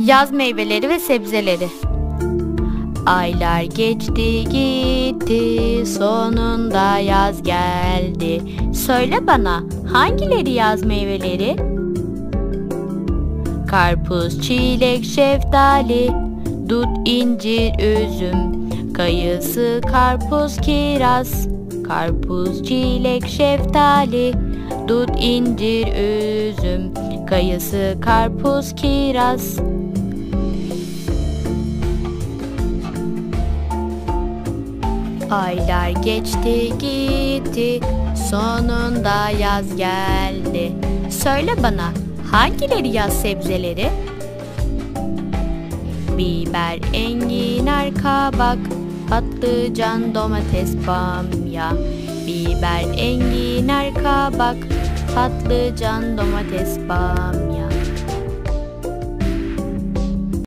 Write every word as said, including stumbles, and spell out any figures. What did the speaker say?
Yaz meyveleri ve sebzeleri. Aylar geçti gitti, sonunda yaz geldi. Söyle bana, hangileri yaz meyveleri? Karpuz, çilek, şeftali, dut, incir, üzüm, kayısı, karpuz, kiraz. Karpuz, çilek, şeftali, dut, incir, üzüm, kayısı, karpuz, kiraz. Aylar geçti gitti, sonunda yaz geldi. Söyle bana, hangileri yaz sebzeleri? Biber, enginar, kabak, patlıcan, domates, bamya. Biber, enginar, kabak, patlıcan, domates, bamya.